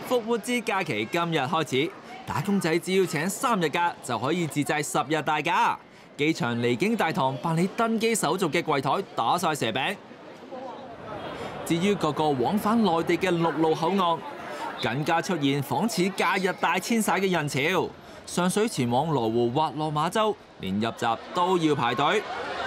復活節假期今日開始，打工仔只要請3日假就可以自製10日大假。機場離境大堂辦理登機手續嘅櫃台打晒蛇餅。至於各個往返內地嘅陸路口岸，更加出現仿似假日大遷徙嘅人潮。上水前往羅湖或落馬洲，連入閘都要排隊。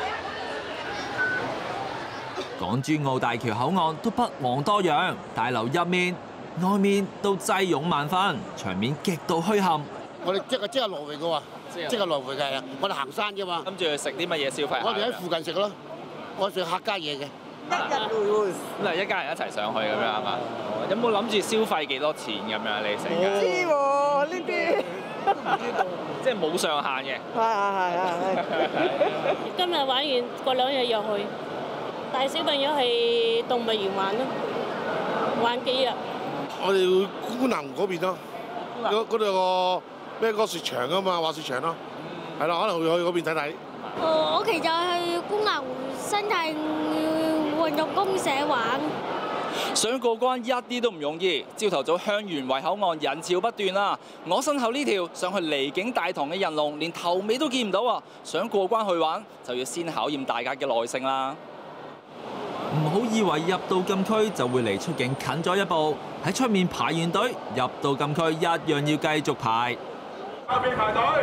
港珠澳大橋口岸都不遑多讓，大樓入面、外面都擠擁萬分，場面極度墟冚。 我哋即係來回嘅喎，即係來回嘅。我哋行山啫嘛。 諗住去食啲乜嘢消費？ 我哋喺附近食咯，我食客家嘢嘅。 一日來回。咁係一家人一齊上去咁樣係嘛？有冇諗住消費幾多錢咁樣？你食嘅？ 唔知喎呢啲。 即係冇上限嘅。 係。 今日玩完，過2日又去。帶小朋友去動物園玩咯，玩幾日？ 我哋去觀塘嗰邊咯，嗰度有個咩嗰個雪場啊嘛，滑雪場咯，係啦，可能會去嗰邊睇睇。 我其實去觀塘生態運動公社玩。 想過關一啲都唔容易，朝頭早香園圍口岸人潮不斷啊！我身後呢條上去離境大堂嘅人龍，連頭尾都見唔到啊！想過關去玩，就要先考驗大家嘅耐性啦。 唔好以為入到禁區就會離出境近咗一步，喺出面排完隊，入到禁區一樣要繼續排。 下邊排隊，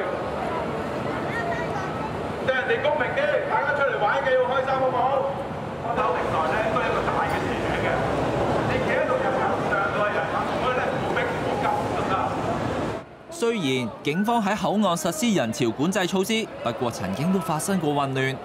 即係人哋公平啲，大家出嚟玩嘅要開心好唔好？我睇平台咧都係一個大嘅前景嘅，你企喺度入上到係人，所以咧唔好逼唔好急就得。 雖然警方喺口岸實施人潮管制措施，不過曾經都發生過混亂。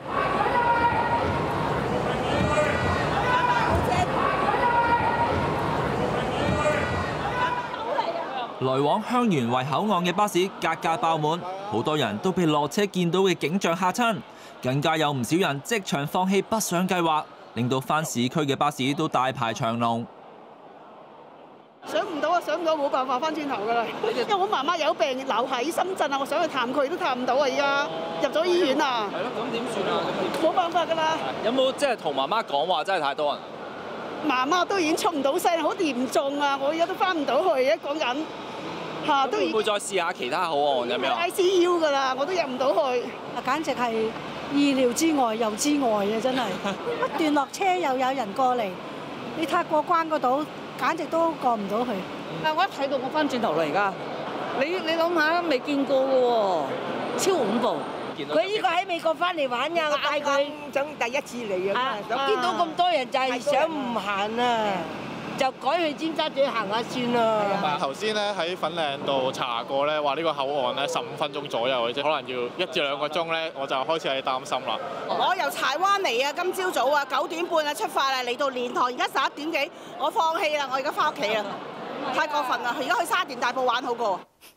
來往香園圍口岸嘅巴士格爆滿，好多人都被落車見到嘅景象嚇親，更加有唔少人即場放棄北上計劃，令到返市區嘅巴士都大排長龍。 上唔到啊！上唔到冇辦法翻轉頭㗎啦，因為我媽媽有病留喺深圳啊，我想去探佢都探唔到啊！而家入咗醫院啊！ 係咯，咁點算啊？ 冇辦法㗎啦！ 有冇即係同媽媽講話真係太多人？ 媽媽都已經出唔到聲，好嚴重啊！我而家都翻唔到去，而家講緊嚇都會唔會再試下其他口岸咁樣 ICU 㗎啦，我都入唔到去。 啊，簡直係意料之外又之外啊！真係不斷落車又有人過嚟，你睇過關嗰度，簡直都過唔到去。 啊！我一睇到我翻轉頭啦，而家你諗下，未見過嘅喎，超恐怖。 佢呢個喺美國翻嚟玩㗎，我帶佢想第一次嚟啊！見到咁多人就係想唔行啊，就改去尖沙咀行下算啦。 頭先咧喺粉嶺度查過咧，話呢個口岸咧15分鐘左右嘅啫，可能要1至2個鐘咧，我就開始係擔心啦。 我由柴灣嚟啊，今朝早啊9點半啊出發啦，嚟到蓮塘，而家11點幾，我放棄啦，我而家翻屋企啦，太過分啦，而家去沙田大埔玩好過。